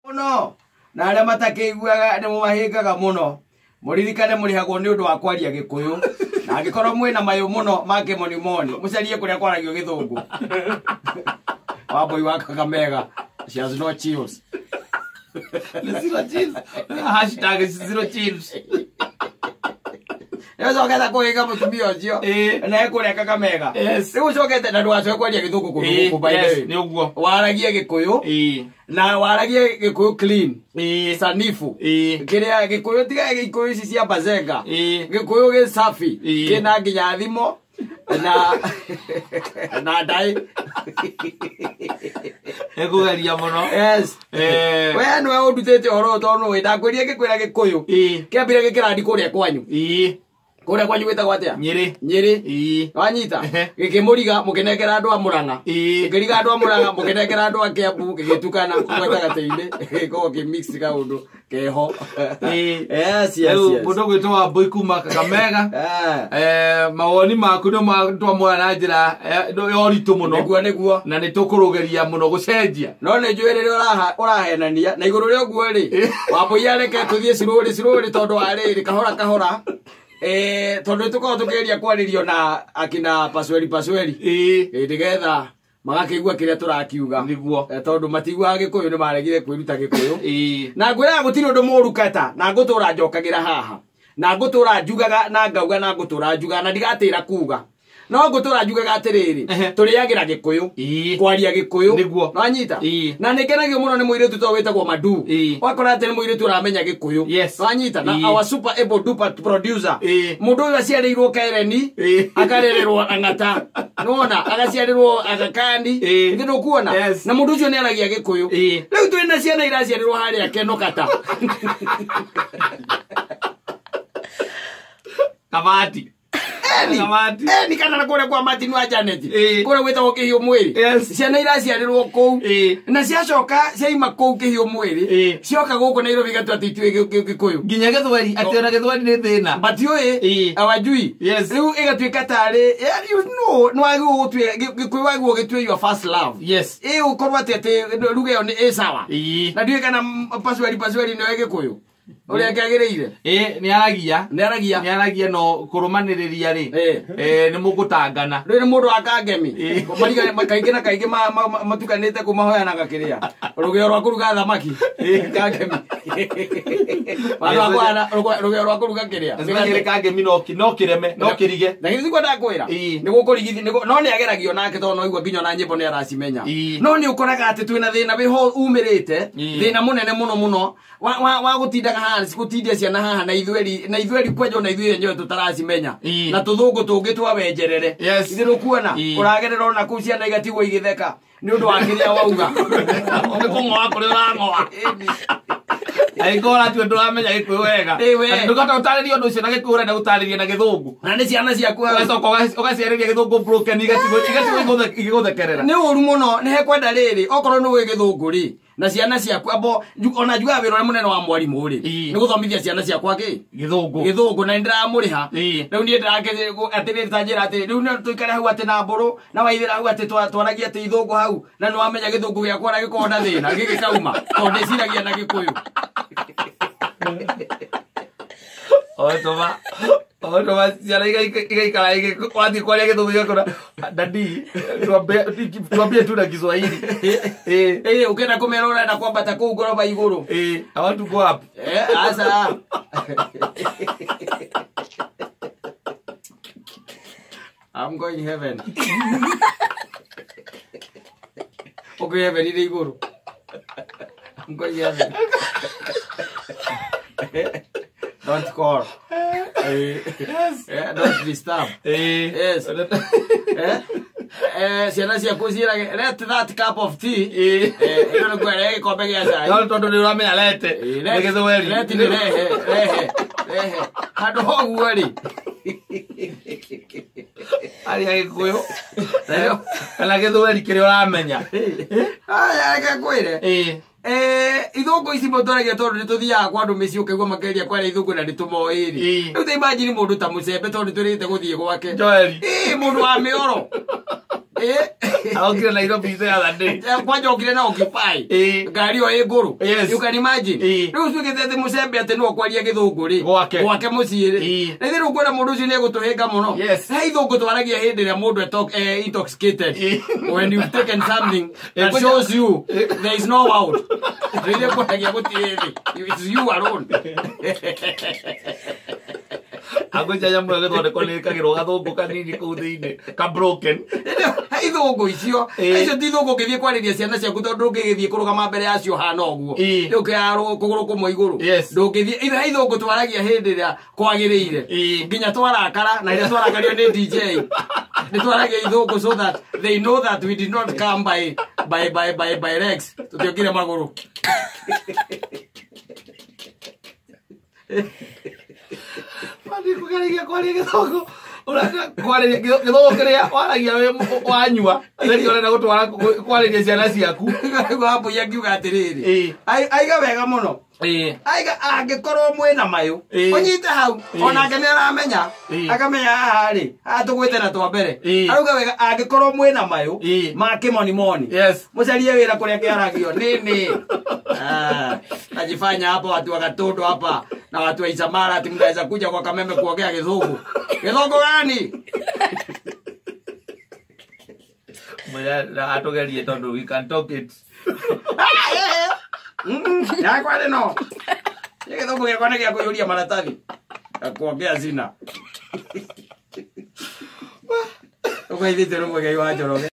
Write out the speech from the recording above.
muno na aria matakiguaga ni mumahingaga muno muririkane murihagwo ni undu wa kwaria Gikuyu na angikorwo mwina mayu muno make moni mucarie kuria kwaragio Githungu waboi wa Kakamega she has no chills zero chills hashtag zero chills Ezo kata kuhiga mutumia ucio na ekuria Kakamega riu cokete na ndwacoe kwaria Githungu kundu by ni uguo waragie Gikuyu na waragie Gikuyu clean sanifu kiria Gikuyu tiga Gikuyu ici cia bazenga Gikuyu ge safi kina nginya thimo na dai ekugeria muno yes we no udutete horo tono we ndakwiria Gikwira Gikuyu kiambire gikirandi kuria kwanyu kuria kwanyu wetagwo atia Nyeri wanyita gikimuriga mukinengera andu a Murang'a gikiriga andu a Murang'a mukinengera andu a Kiambu gigitukana kweta gateinde ko kimix ka undu keho yes mundu gwitwa boy kuma Kakamega mawoni maku no matwa na njira yoritu muno niguo na nitukurugeria muno gucenjia no ni njwirire urahenania na iguru ri oguo ri waboi areke tuthie ciruri tondu ariri kahora tondu tuko tukiria kwaririo na akina pasweri ndigetha magakigua kiria turakiuga niguo tondu matigua Gikuyu ni maregire kwiruta Gikuyu na ngwira gutiri undu muru Kata na ngutura njokagira haha na ngutura njugaga na ngauga na ngutura njuga na ndigatira kuga no ngutura njugaga atiriri turiagira Gikuyu kwaria Gikuyu niguo wanyita na nikenagio muno ni muiritu to wetagwo Madu wakora ati ni muiritu uramenya Gikuyu wanyita na our super able duper producer mundu uyu aciarirwo Kaireni akarererwo Ang'ata nona agaciarirwo Agakandi ndio kuona na mundu ucio ni aragia Gikuyu riu twina ciana iraciarirwo haria Keno Kata Kamati ni kana nakore kwa Martin wa Janet kore wetagwo Kihio Mwiri ciana iraciarirwo kou na ciacoka ciaima kou Kihio Mwiri cioka guku Nairobi gatu atitwe Gikuyu nginya Githweri ati ona Githweri ni thina but oye awajui riu igatwika tari you know no agu gutwe Gikuyu wagu gitwe your first love ukorwa ati ruga yo ni sawa na ndiwe kana pasweri ni Gikuyu uria kiagiriire ni aragia no kurumaniriria ri ni mugutangana ri ni mundu akangemi mariga kaingi na kaingi matukanite kumahoya na gakiria rugio rwa kuruga thamaki kangemi rugio rwa kuruga kiria ngire kangemi no kireme no kirige na ngizi kwenda kwira ni gukurigithia no ni ageragio nake to no igwa nginya na nyimbo ni aracimenya no ni ukoraga ati twina thina wiho umirite thina munene muno wa gutindaga haha sikutindia ciana haha na ithueri kwejo na ithueri nyo tutaracimenya na tuthungu tungi twawenjerere ithiru kuona uragerera na ku ciana igatigwo igitheka ni undu wa kiria wauga ungikung'oa kuri urang'oa aigora tu nduramenya Gikuyu wega ndugata utariria undu ucio na Gikuyu urenda utariria na Githungu na ni ciana ciaku ugaciariria Githungu broken igatigo igiguthekerera ni uru muno ni hekwenda riri okorwo ni wi Githungu ri na ciana ciaku abo ona juga wiro munene wa mwarimu ri ni guthomithia ciana ciakwa ki Githungu na ndiramuriha riu ni ndirake atiri tanjira atiri riu ni tuikare hau ati na mburu na waithira hau ati twaragia ati Githungu hau na ni wamenya Githungu giakwa na gikonda thina gigikauma tondu ndiciragia na Gikuyu Otoma ciana igaikara wathi kwaria Githungu igakora dadi tuambie tu na Kiswahili ukenda kumera urenda kwambata kuu ngoroba iguru I want to go up asa I'm going heaven okay heaven ile iguru I'm going heaven don't call don't disturb ciana ciaku cirage let that cup of tea ino ngwere gikombe gia cai no tondu ni uramenya lete ni Githweri lete ni rehe handu hoguo ri ari Gikuyu kana Githweri kiri uramenya aya gakwire Ithungu ici motoragia tondu nituthiaga kwa andu micii ukigwa makeria kwaria Ithungu na nitumoiri riu te imagine mundu ta mucembe tondu turite guthie gwake mundu wa mioro Aokire Nairobi the other day. Kwanja okire na occupy. Ngari o iguru. You can imagine. Riu twigite musembe ati no kwaria Githungu ri. Gwake mucii ri. Na thiru kwera mundu ucio ni gutuhinga muno. Na Githungu twaragia hindi ria mundu intoxicated. When you've taken something that shows you there is no out. Rire kwagia gutiri. It's you alone. Agoja ya mwe gethonde kone kagiro gathungu kanini ku thiini ka broken. Ithungu icio icio ti thungu ngithie kwariria ciana ciaku tondu ngithie kurugama mbere yacio hana uguo. Riu kiaro kuguru kumwe iguru. Ndungithie ithungu twaragia hindi ria kwagiriire. Nginya twarakara na ria twarakario ni DJ. Ni twaragia ithungu so that they know that we did not come by Rex. Tutiokire maguru. Mami kugaragia kwaria Githungu. Uraka kwaria Githungu kiria waragia we wanyua. Reri ona gutwara kwaria ciana ciaku. Hapo yakiuga atiriri. Aiga wega muno. Aiga angikorwo mwena mayu. Onyite hau. Ona ngene aramenya. Akamenya haha ri. Atugwite na twa mbere. Aruga wega angikorwo mwena mayu. Make moni. Mucarie wira kuria kiaragio. Nini. Najifanya hapo watu wa Gatundu hapa na watu wa Isamara ati mnaweza kuja kwa Kameme kuongea Githungu. Githungu gani? Mwana atogerie tondu we can talk it. Ya kwale no. Githungu yakone giakuihuria maratathi. Kuongea zina. Uko hivi tero mwe wa Njoroge.